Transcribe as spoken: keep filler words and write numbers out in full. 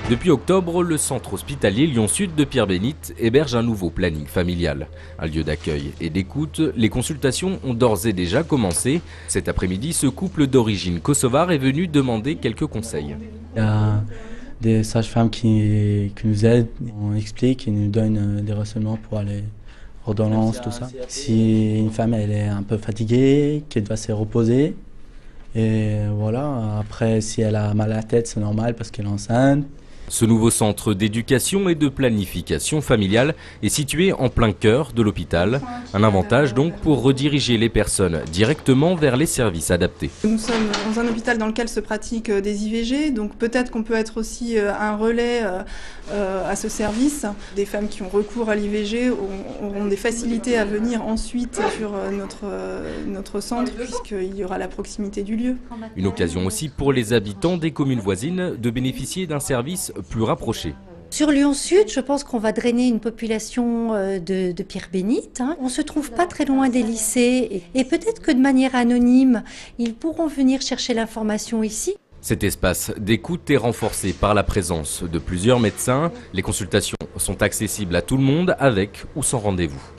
Depuis octobre, le centre hospitalier Lyon-Sud de Pierre-Bénite héberge un nouveau planning familial. Un lieu d'accueil et d'écoute, les consultations ont d'ores et déjà commencé. Cet après-midi, ce couple d'origine kosovare est venu demander quelques conseils. Il y a des sages-femmes qui, qui nous aident, on explique, ils nous donnent des renseignements pour les ordonnances, tout ça. Si une femme elle est un peu fatiguée, qu'elle doit se reposer, et voilà, après si elle a mal à la tête, c'est normal parce qu'elle est enceinte. Ce nouveau centre d'éducation et de planification familiale est situé en plein cœur de l'hôpital. Un avantage donc pour rediriger les personnes directement vers les services adaptés. Nous sommes dans un hôpital dans lequel se pratiquent des I V G, donc peut-être qu'on peut être aussi un relais à ce service. Des femmes qui ont recours à l'I V G auront des facilités à venir ensuite sur notre, notre centre puisqu'il y aura la proximité du lieu. Une occasion aussi pour les habitants des communes voisines de bénéficier d'un service plus rapproché. Sur Lyon-Sud, je pense qu'on va drainer une population de, de Pierre-Bénite. Hein. On ne se trouve pas très loin des lycées et, et peut-être que de manière anonyme, ils pourront venir chercher l'information ici. Cet espace d'écoute est renforcé par la présence de plusieurs médecins. Les consultations sont accessibles à tout le monde avec ou sans rendez-vous.